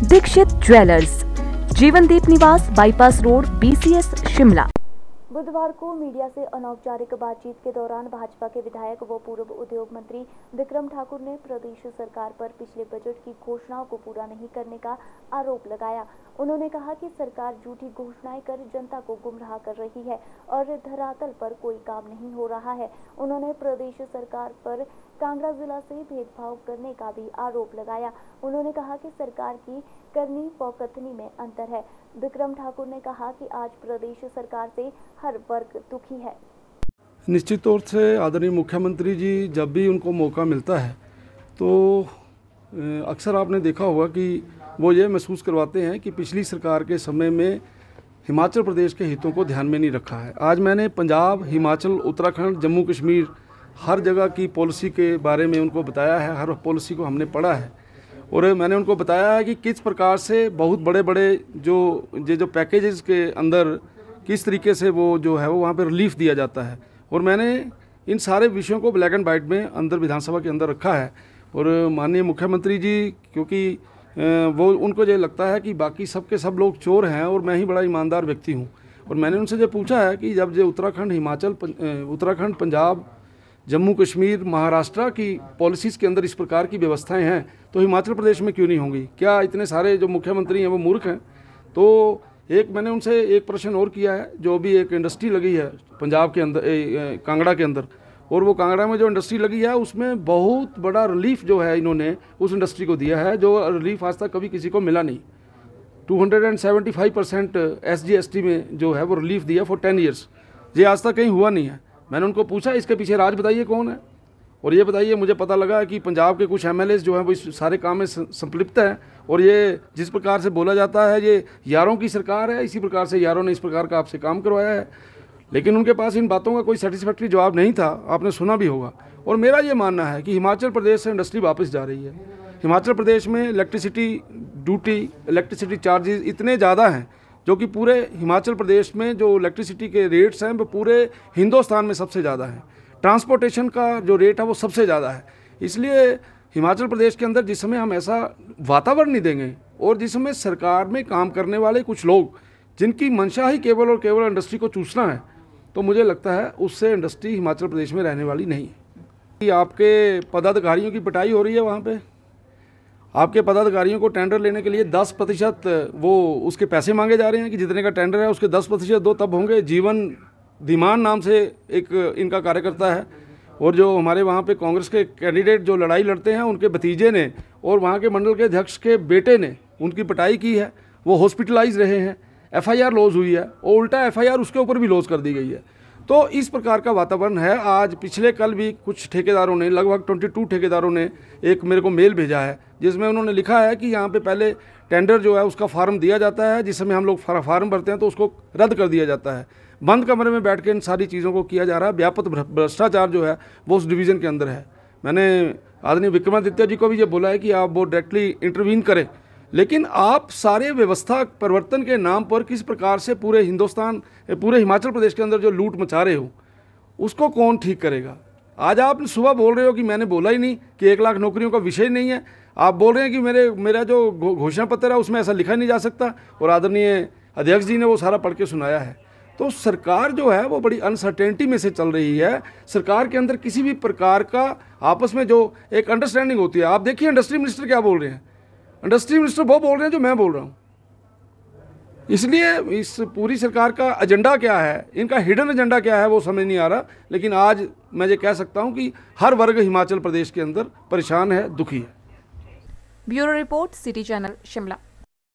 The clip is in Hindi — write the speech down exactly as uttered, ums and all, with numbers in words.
दीक्षित ज्वेलर्स, जीवनदीप निवास, बाईपास रोड, बीसीएस, शिमला। बुधवार को मीडिया से अनौपचारिक बातचीत के दौरान भाजपा के विधायक व पूर्व उद्योग मंत्री विक्रम ठाकुर ने प्रदेश सरकार पर पिछले बजट की घोषणाओं को पूरा नहीं करने का आरोप लगाया। उन्होंने कहा कि सरकार झूठी घोषणाएं कर जनता को गुमराह कर रही है और धरातल पर कोई काम नहीं हो रहा है। उन्होंने प्रदेश सरकार पर कांगड़ा जिला से भेदभाव करने का भी आरोप लगाया। उन्होंने कहा कि सरकार की करनी व कथनी में अंतर है। विक्रम ठाकुर ने कहा कि आज प्रदेश सरकार से हर वर्ग दुखी है। निश्चित तौर से आदरणीय मुख्यमंत्री जी जब भी उनको मौका मिलता है तो अक्सर आपने देखा होगा कि वो ये महसूस करवाते हैं कि पिछली सरकार के समय में हिमाचल प्रदेश के हितों को ध्यान में नहीं रखा है। आज मैंने पंजाब, हिमाचल, उत्तराखंड, जम्मू कश्मीर हर जगह की पॉलिसी के बारे में उनको बताया है। हर पॉलिसी को हमने पढ़ा है और मैंने उनको बताया है कि किस प्रकार से बहुत बड़े बड़े जो ये जो पैकेजेस के अंदर किस तरीके से वो जो है वो वहाँ पे रिलीफ दिया जाता है। और मैंने इन सारे विषयों को ब्लैक एंड वाइट में अंदर विधानसभा के अंदर रखा है। और माननीय मुख्यमंत्री जी क्योंकि वो उनको ये लगता है कि बाकी सब के सब लोग चोर हैं और मैं ही बड़ा ईमानदार व्यक्ति हूँ। और मैंने उनसे ये पूछा है कि जब ये उत्तराखंड, हिमाचल, उत्तराखंड, पंजाब, जम्मू कश्मीर, महाराष्ट्र की पॉलिसीज़ के अंदर इस प्रकार की व्यवस्थाएं हैं तो हिमाचल प्रदेश में क्यों नहीं होंगी? क्या इतने सारे जो मुख्यमंत्री हैं वो मूर्ख हैं? तो एक मैंने उनसे एक प्रश्न और किया है। जो भी एक इंडस्ट्री लगी है पंजाब के अंदर, ए, कांगड़ा के अंदर, और वो कांगड़ा में जो इंडस्ट्री लगी है उसमें बहुत बड़ा रिलीफ जो है इन्होंने उस इंडस्ट्री को दिया है, जो रिलीफ आज तक कभी किसी को मिला नहीं। Two hundred seventy five percent S G S T में जो है वो रिलीफ दिया फॉर टेन ईयर्स। ये आज तक कहीं हुआ नहीं है। मैंने उनको पूछा इसके पीछे राज बताइए कौन है, और ये बताइए। मुझे पता लगा कि पंजाब के कुछ एम एल एज़ जो हैं वो इस सारे काम में संलिप्त हैं। और ये जिस प्रकार से बोला जाता है ये यारों की सरकार है, इसी प्रकार से यारों ने इस प्रकार का आपसे काम करवाया है। लेकिन उनके पास इन बातों का कोई सेटिस्फैक्ट्री जवाब नहीं था, आपने सुना भी होगा। और मेरा ये मानना है कि हिमाचल प्रदेश से इंडस्ट्री वापस जा रही है। हिमाचल प्रदेश में इलेक्ट्रिसिटी ड्यूटी, इलेक्ट्रिसिटी चार्जेस इतने ज़्यादा हैं जो कि पूरे हिमाचल प्रदेश में जो इलेक्ट्रिसिटी के रेट्स हैं वो पूरे हिंदुस्तान में सबसे ज़्यादा हैं। ट्रांसपोर्टेशन का जो रेट है वो सबसे ज़्यादा है। इसलिए हिमाचल प्रदेश के अंदर जिस समय हम ऐसा वातावरण नहीं देंगे और जिस समय सरकार में काम करने वाले कुछ लोग जिनकी मंशा ही केवल और केवल इंडस्ट्री को चूसना है, तो मुझे लगता है उससे इंडस्ट्री हिमाचल प्रदेश में रहने वाली नहीं है। आपके पदाधिकारियों की पिटाई हो रही है वहाँ पे। आपके पदाधिकारियों को टेंडर लेने के लिए दस प्रतिशत वो उसके पैसे मांगे जा रहे हैं कि जितने का टेंडर है उसके दस प्रतिशत दो तब होंगे। जीवन धीमान नाम से एक इनका कार्यकर्ता है और जो हमारे वहाँ पे कांग्रेस के कैंडिडेट जो लड़ाई लड़ते हैं उनके भतीजे ने और वहाँ के मंडल के अध्यक्ष के बेटे ने उनकी पिटाई की है। वो हॉस्पिटलाइज रहे हैं, एफ आई आर लॉज हुई है और उल्टा एफ आई आर उसके ऊपर भी लॉज कर दी गई है। तो इस प्रकार का वातावरण है। आज पिछले कल भी कुछ ठेकेदारों ने, लगभग बाईस ठेकेदारों ने एक मेरे को मेल भेजा है जिसमें उन्होंने लिखा है कि यहाँ पे पहले टेंडर जो है उसका फार्म दिया जाता है, जिस समय हम लोग फार्म भरते हैं तो उसको रद्द कर दिया जाता है। बंद कमरे में बैठ के इन सारी चीज़ों को किया जा रहा है। व्यापक भ्रष्टाचार जो है वो उस डिवीज़न के अंदर है। मैंने आदरणीय विक्रमादित्य जी को भी ये बोला है कि आप वो डायरेक्टली इंटरवीन करें, लेकिन आप सारे व्यवस्था परिवर्तन के नाम पर किस प्रकार से पूरे हिंदुस्तान, पूरे हिमाचल प्रदेश के अंदर जो लूट मचा रहे हो उसको कौन ठीक करेगा? आज आप सुबह बोल रहे हो कि मैंने बोला ही नहीं कि एक लाख नौकरियों का विषय नहीं है। आप बोल रहे हैं कि मेरे मेरा जो घोषणा पत्र है उसमें ऐसा लिखा नहीं जा सकता, और आदरणीय अध्यक्ष जी ने वो सारा पढ़ के सुनाया है। तो सरकार जो है वो बड़ी अनसर्टेनिटी में से चल रही है। सरकार के अंदर किसी भी प्रकार का आपस में जो एक अंडरस्टैंडिंग होती है, आप देखिए इंडस्ट्री मिनिस्टर क्या बोल रहे हैं। इंडस्ट्री मिनिस्टर वो बोल रहे हैं जो मैं बोल रहा हूँ। इसलिए इस पूरी सरकार का एजेंडा क्या है, इनका हिडन एजेंडा क्या है वो समझ नहीं आ रहा। लेकिन आज मैं ये कह सकता हूँ कि हर वर्ग हिमाचल प्रदेश के अंदर परेशान है, दुखी है। Bureau report, city channel, Shimla.